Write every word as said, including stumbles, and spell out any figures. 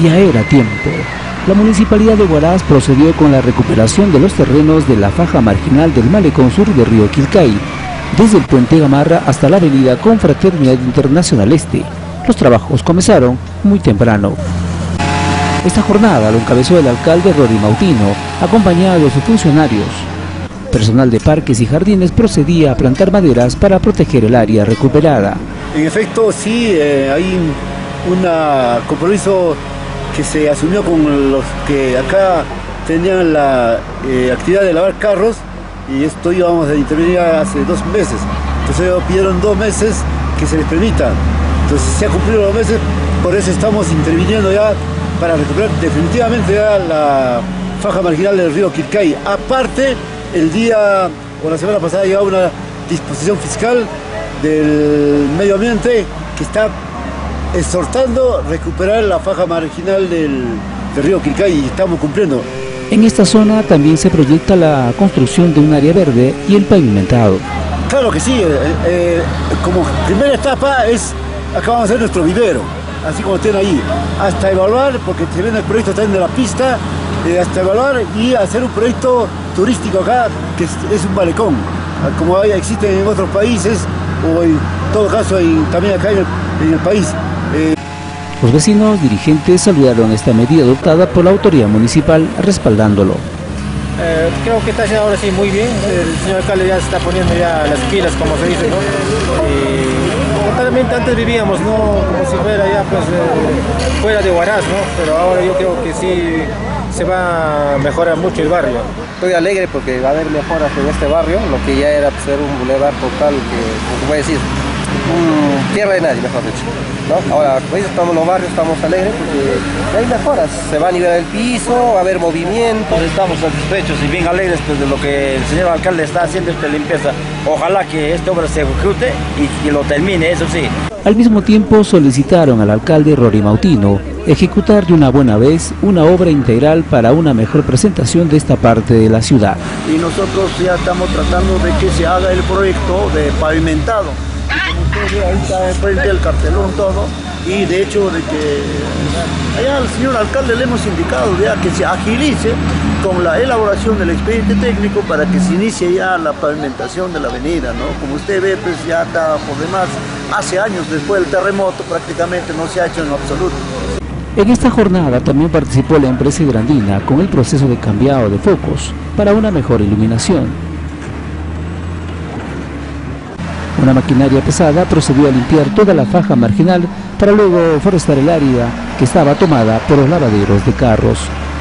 Ya era tiempo. La Municipalidad de Huaraz procedió con la recuperación de los terrenos de la faja marginal del malecón sur de Río Quilcay, desde el puente Gamarra hasta la avenida Confraternidad Internacional Este. Los trabajos comenzaron muy temprano. Esta jornada lo encabezó el alcalde Rory Mautino, acompañado de sus funcionarios. Personal de parques y jardines procedía a plantar maderas para proteger el área recuperada. En efecto, sí, eh, hay un compromiso que se asumió con los que acá tenían la eh, actividad de lavar carros, y esto íbamos a intervenir hace dos meses. Entonces ellos pidieron dos meses que se les permita. Entonces se han cumplido los meses, por eso estamos interviniendo ya para recuperar definitivamente ya la faja marginal del río Quilcay. Aparte, el día o la semana pasada llegó una disposición fiscal del medio ambiente que está exhortando recuperar la faja marginal del, del río Quilcay, y estamos cumpliendo. En esta zona también se proyecta la construcción de un área verde y el pavimentado. Claro que sí, eh, eh, como primera etapa es, acá vamos a hacer nuestro vivero, así como tienen ahí, hasta evaluar, porque se viene el proyecto también de la pista, eh, hasta evaluar y hacer un proyecto turístico acá, que es, es un malecón, como hay, existen en otros países, o en todo caso en, también acá en el, en el país. Eh, Los vecinos dirigentes saludaron esta medida adoptada por la autoridad municipal, respaldándolo. Eh, creo que está haciendo ahora sí muy bien. El señor alcalde ya se está poniendo ya las pilas, como se dice, ¿no? Y totalmente antes vivíamos, ¿no? Como si fuera ya pues eh, fuera de Huaraz, ¿no? Pero ahora yo creo que sí se va a mejorar mucho el barrio. Estoy alegre porque va a haber mejoras en este barrio, lo que ya era pues, ser un bulevar total, que, como voy a decir, un tierra de nadie, mejor dicho, ¿no? Ahora, pues estamos en los barrios, estamos alegres porque hay mejoras, se va a nivelar el piso, va a haber movimiento. Estamos satisfechos y bien alegres pues, de lo que el señor alcalde está haciendo esta limpieza. Ojalá que esta obra se ejecute y, y lo termine, eso sí. Al mismo tiempo solicitaron al alcalde Rory Mautino ejecutar de una buena vez una obra integral para una mejor presentación de esta parte de la ciudad. Y nosotros ya estamos tratando de que se haga el proyecto de pavimentado. Como ustedes ven, ahí está enfrente del cartelón todo, y de hecho de que allá al señor alcalde le hemos indicado ya que se agilice con la elaboración del expediente técnico para que se inicie ya la pavimentación de la avenida, ¿no? Como usted ve, pues ya está por demás, hace años después del terremoto prácticamente no se ha hecho en lo absoluto. En esta jornada también participó la empresa Hidrandina con el proceso de cambiado de focos para una mejor iluminación. Una maquinaria pesada procedió a limpiar toda la faja marginal para luego forestar el área que estaba tomada por los lavaderos de carros.